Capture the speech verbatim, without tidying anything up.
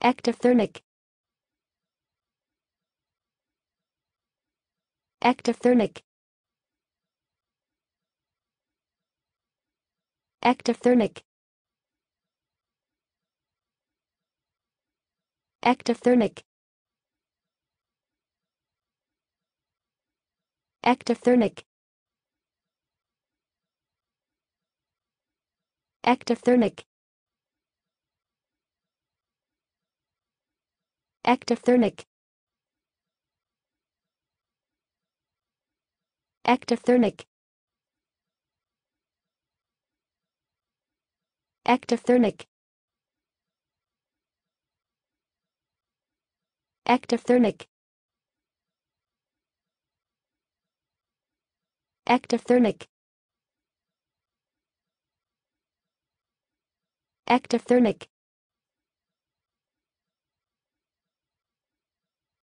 Ectothermic. Ectothermic. Ectothermic. Ectothermic. Ectothermic. Ectothermic. Ectothermic. Ectothermic. Ectothermic. Ectothermic. Ectothermic. Ectothermic.